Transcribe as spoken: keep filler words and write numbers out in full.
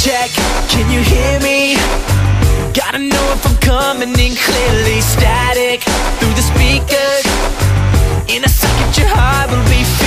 check, can you hear me? Gotta know if I'm coming in clearly. Static through the speakers. In a second your heart will be filled